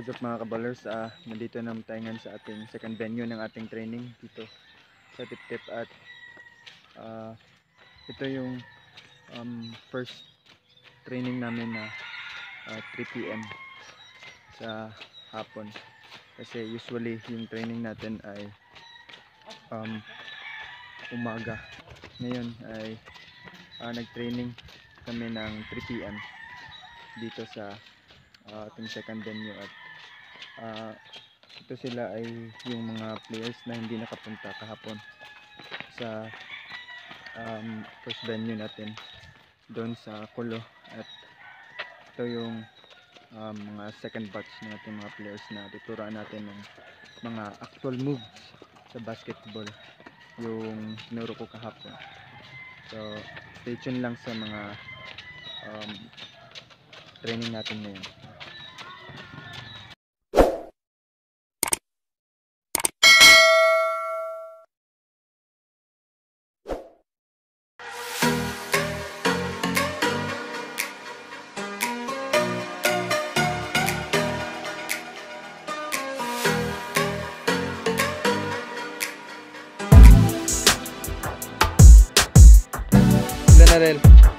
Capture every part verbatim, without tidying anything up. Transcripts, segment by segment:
what's up mga kabalers, uh, nandito naman tayo ngayon sa ating second venue ng ating training dito sa Tip-Tip at uh, ito yung um, first training namin na uh, three p m sa hapon kasi usually yung training natin ay um, umaga. Ngayon ay uh, nag-training kami ng three p m dito sa uh, ating second venue at uh, ito sila ay yung mga players na hindi nakapunta kahapon sa um, first venue natin doon sa Kulo at ito yung um, mga second batch ng ating mga players na tuturuan natin ng mga actual moves sa basketball yung tinuro ko kahapon. So stay tuned lang sa mga um, training natin ngayon. Narel.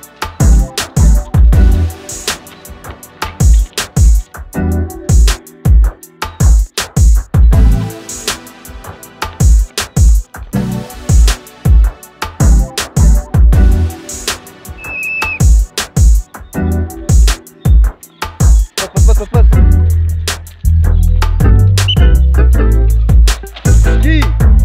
Pat pat pat pat. Gi.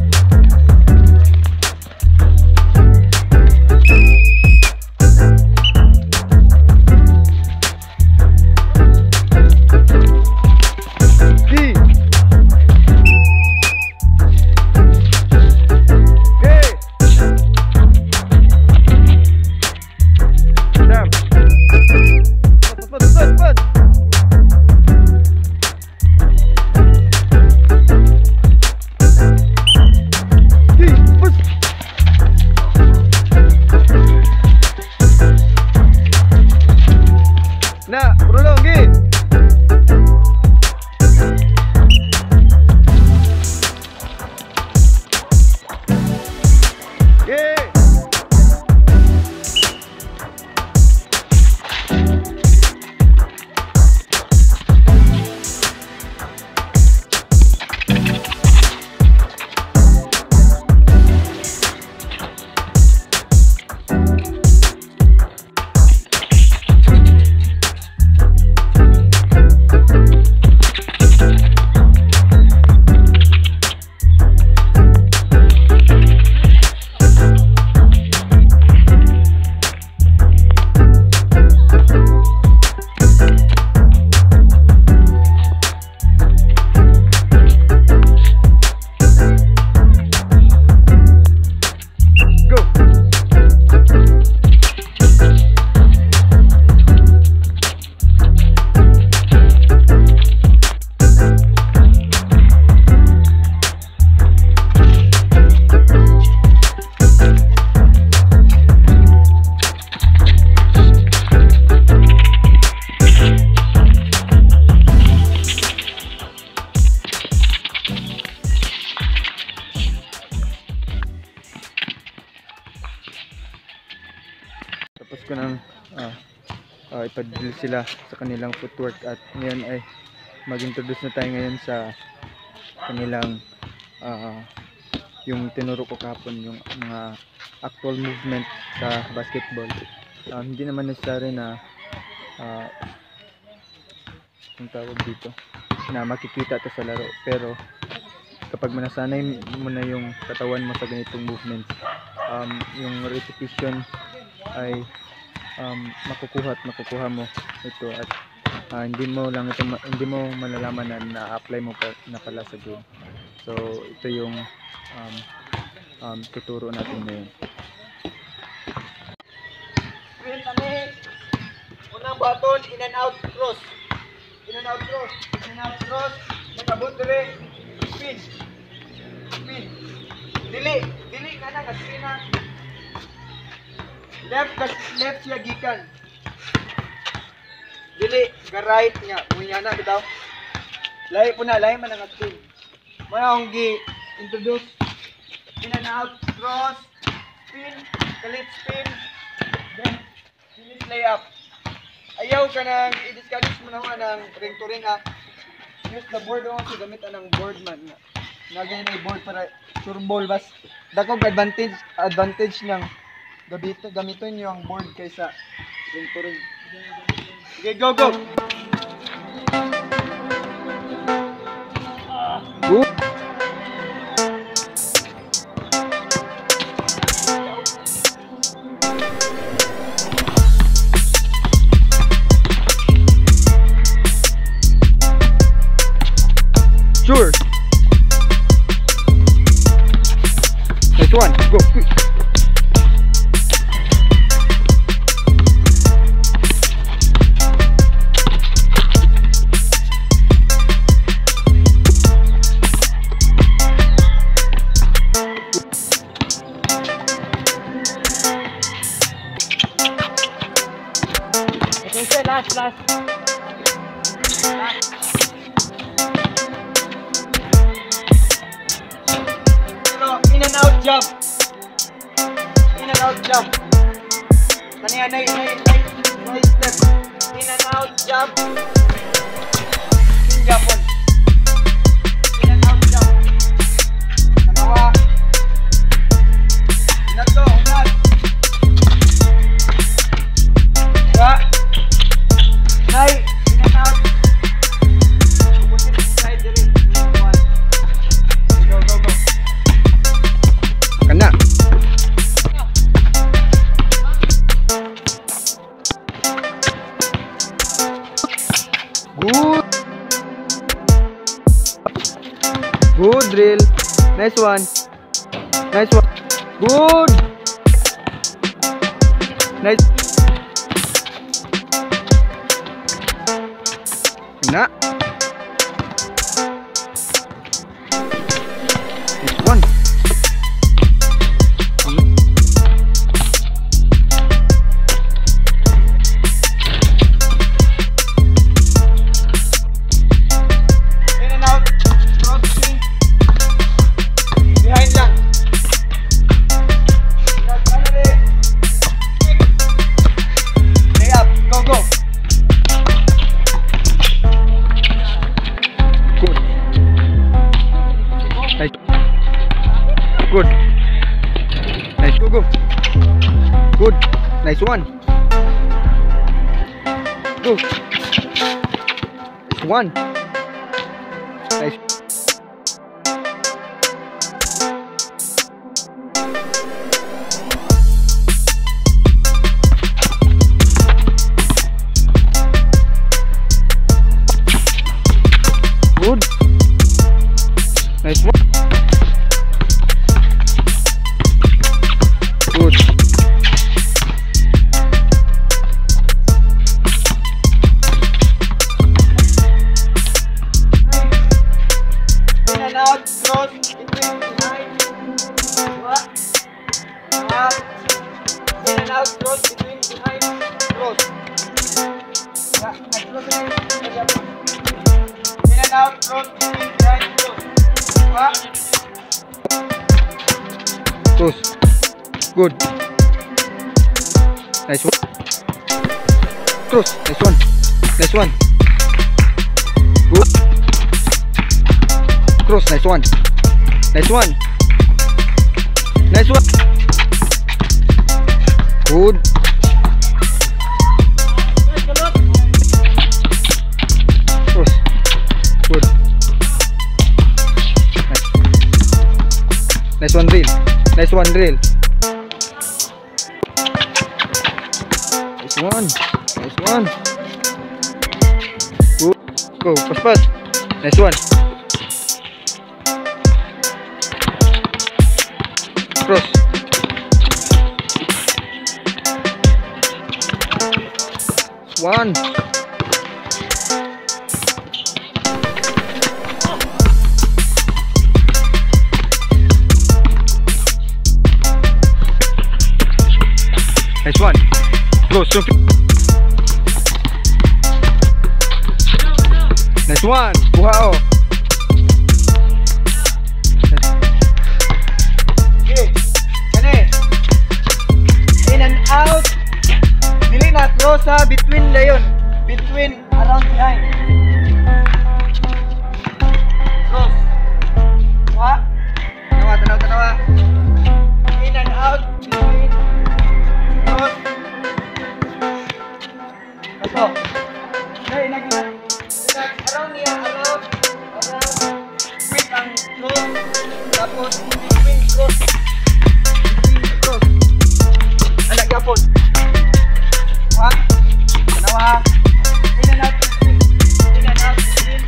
Nah, prolongi. Yeah. Tapos ko nang uh, uh, ipadil sila sa kanilang footwork at ngayon ay mag-introduce na tayo ngayon sa kanilang uh, yung tinuro ko kahapon, yung mga actual movement sa basketball. Uh, hindi naman necessary na uh, yung tawag dito na makikita ito sa laro, pero kapag manasanay mo na yung katawan mo sa ganitong movements, um, yung repetition ay um, makukuha at makukuha mo ito at uh, hindi mo lang ito hindi mo malalaman na na-apply mo pa, na pala sa game. So ito yung um, um, tuturo natin ngayon. Sprint kami. Unang button, in and out cross. In and out cross. In and out cross. Nakabot dire. Spin. Spin. Dili. Dili ka na. Spin na. Left, left siya gikan. Dili, ga right niya. Muya na bitaw. Lahi po na, lahi man ang spin. Muna akong gi-introduce. In and out, cross, spin, kalit spin, then finish layup. Ayaw ka nang i-discourage mo naman ng ring to ring ha. Use the board o so gamit ang board man nga. Nagay na board para sure ball bas. Dakog advantage advantage ng gabito gamiton niyo ang board kaysa ring to ring. Okay, go go. Good. Sure. Nice one. Go quick. Okay, last, last. Last. In and out jump. In and out jump. Kaniya na na na step. In and out jump. In Japon. In and out jump. Kanawa. Nato, unat. Wa. Nay, in and out. Puputin side dire. Go go go. Kena. Good. Good drill. Nice one. Nice one. Good. Nice. Kena. Nice one. Good. Nice. Go, go. Good. Nice one. Go. Nice one. Nice. Good. Nice one. Good. In and out, cross, between, behind. What? Up. In and out, cross, between, behind, cross. Yeah, nice cross again. In and out, cross, between, behind, cross. What? Cross. Good. Nice one. Cross. Nice one. Nice one. Good. Cross. Nice one. Nice one. Nice one. Good. Cross. Good. Nice. Nice one drill. Nice one drill. Nice one. Nice one. Good. Go. Pass pass. Nice one. Cross. One. Nice one. Go, so nice one. Wow! Okay. Kani. In and out. Dili na cross ha. Between layon. Between around behind. Cross. Wa. Tanawa, tanawa, tanawa. In and out. Between. Cross. Ito. Okay, naging. Around niya. Around. Around. Quick ang cross. Tapos between cross. Between cross. Anak yapon. Ha? Tanawa. In and out. In and out. In.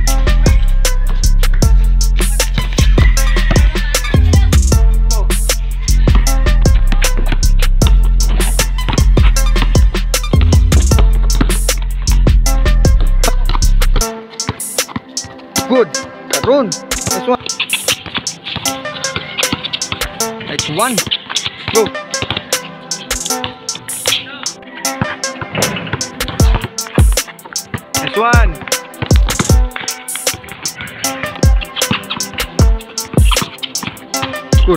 Go. Good! Karon! Nice one! Nice one! Go! Nice one! Good!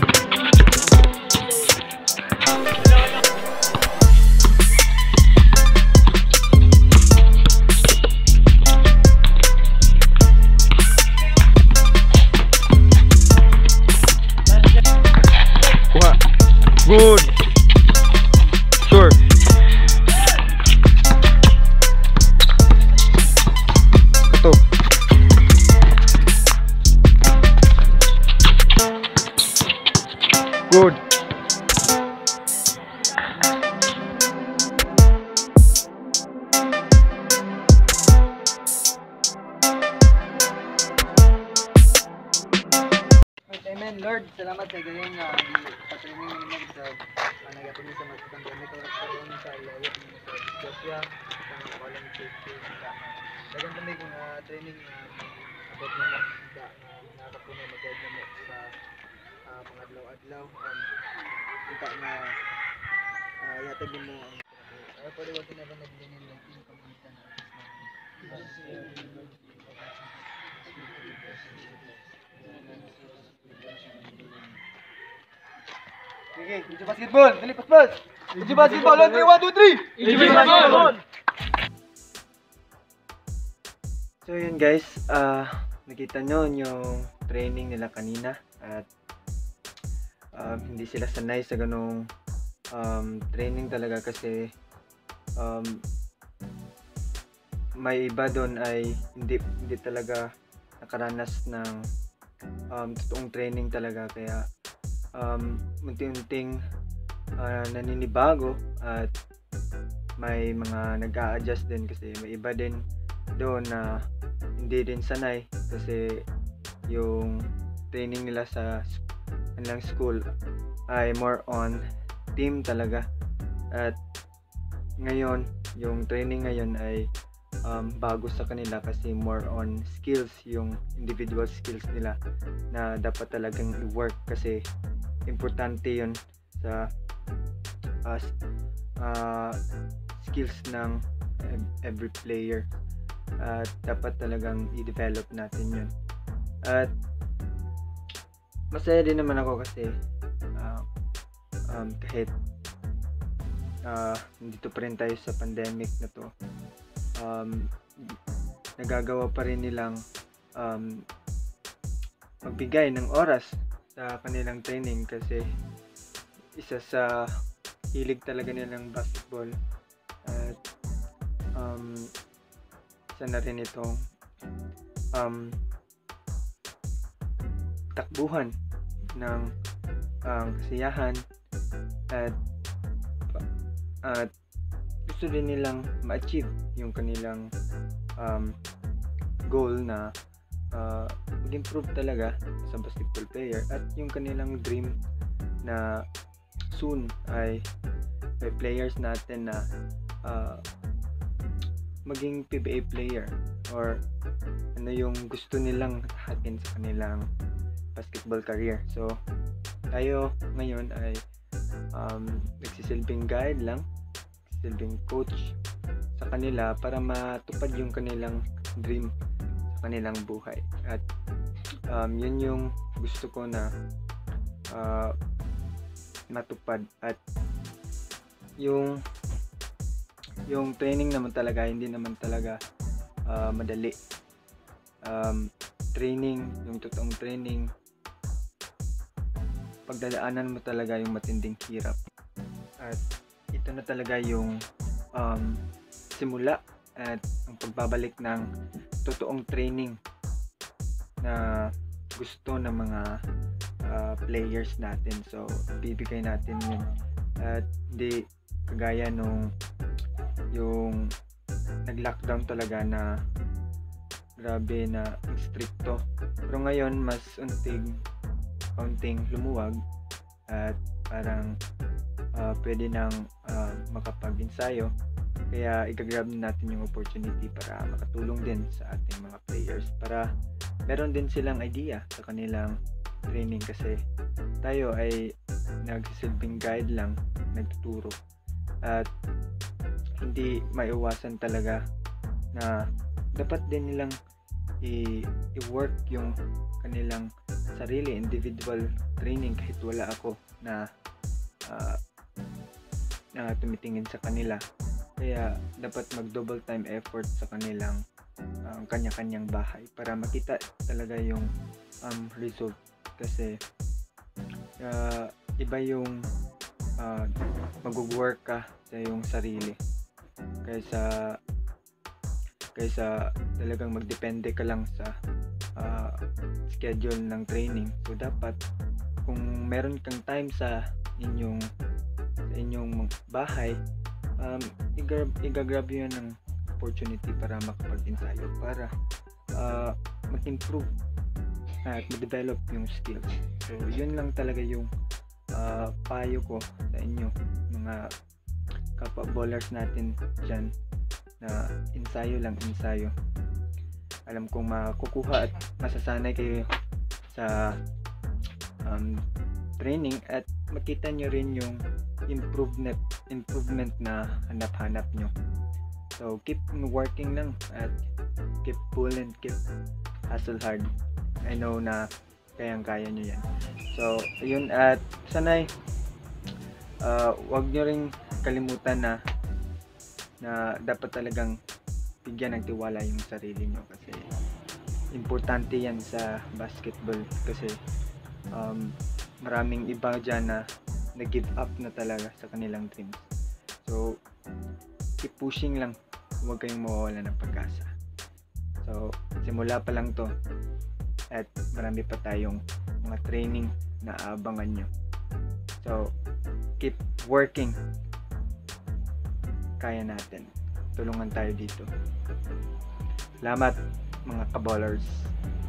Kuha! Good! Sure! Ito! Good! Amen, Lord. Salamat sa gayong uh, patraining mo naman sa uh, nagatuloy sa mga pandemic o sa doon sa layot mo sa Joshua sa mga walang safety sa dagang kami kung uh, training na uh, about na mga isda na nakapuno mag-guide na mo sa uh, mga adlaw-adlaw um, kita na uh, yatag mo ang uh, pwede wag na ba naglinin ng income kita na okay, Iji Basketball, dali pas-pas. Iji Basketball, on three, one, two, three. Iji Basketball. So yun guys, ah nakita nyo yung training nila kanina at um, hindi sila sanay sa ganong um, training talaga kasi um, may iba doon ay hindi, hindi talaga nakaranas ng um, totoong training talaga kaya um, unti-unting uh, naninibago at may mga nag-a-adjust din kasi may iba din doon na hindi din sanay kasi yung training nila sa kanilang school ay more on team talaga at ngayon yung training ngayon ay um, bago sa kanila kasi more on skills yung individual skills nila na dapat talagang i-work kasi importante yun sa uh, uh, skills ng every player at dapat talagang i-develop natin yun at masaya din naman ako kasi uh, um, kahit uh, nandito pa rin tayo sa pandemic na to um, nagagawa pa rin nilang um, magbigay ng oras sa kanilang training kasi isa sa hilig talaga nilang basketball at um, isa na rin itong um, takbuhan ng um, kasiyahan at at gusto din nilang ma-achieve yung kanilang um, goal na uh, mag-improve talaga sa basketball player at yung kanilang dream na soon ay may players natin na uh, maging P B A player or ano yung gusto nilang hatin sa kanilang basketball career. So tayo ngayon ay um, nagsisilbing guide lang, nagsisilbing coach sa kanila para matupad yung kanilang dream sa kanilang buhay. At um, yun yung gusto ko na uh, matupad. At yung yung training naman talaga, hindi naman talaga uh, madali. Um, training, yung totoong training, pagdadaanan mo talaga yung matinding hirap. At ito na talaga yung um, simula at ang pagbabalik ng totoong training na gusto ng mga uh, players natin. So bibigay natin yun, at hindi kagaya nung yung nag-lockdown talaga na grabe na stricto. Pero ngayon mas unting kaunting lumuwag at parang uh, pwede nang uh, makapag-ensayo, kaya i-grab natin yung opportunity para makatulong din sa ating mga players, para meron din silang idea sa kanilang training, kasi tayo ay nagsisilbing guide lang, nagtuturo, at hindi maiwasan talaga na dapat din nilang i- i-work yung kanilang sarili, individual training, kahit wala ako na uh, na tumitingin sa kanila. Kaya dapat mag double time effort sa kanilang uh, kanya-kanyang bahay para makita talaga yung um, result, kasi uh, iba yung uh, mag-work ka sa yung sarili kaysa kaysa talagang magdepende ka lang sa uh, schedule ng training. So dapat kung meron kang time sa inyong sa inyong bahay, um, i-grab, i-grab yun ng opportunity para makapag-ensayo, para uh, mag-improve at ma-develop yung skills. So yun lang talaga yung uh, payo ko sa inyo, mga kapwa bowlers natin dyan, na ensayo lang, ensayo. Alam kong makukuha at masasanay kayo sa um, training, at makita nyo rin yung improvement improvement na hanap-hanap nyo. So keep working lang at keep pulling, keep hustle hard. I know na kayang-kaya nyo yan. So ayun, at sanay uh, wag nyo rin kalimutan na na dapat talagang bigyan ng tiwala yung sarili nyo, kasi importante yan sa basketball, kasi um, maraming iba dyan na nag-give up na talaga sa kanilang dreams. So keep pushing lang, huwag kayong mawawala ng pag-asa. So simula pa lang to, at marami pa tayong mga training na aabangan nyo. So keep working, kaya natin, tulungan tayo dito. Salamat mga kabowlers.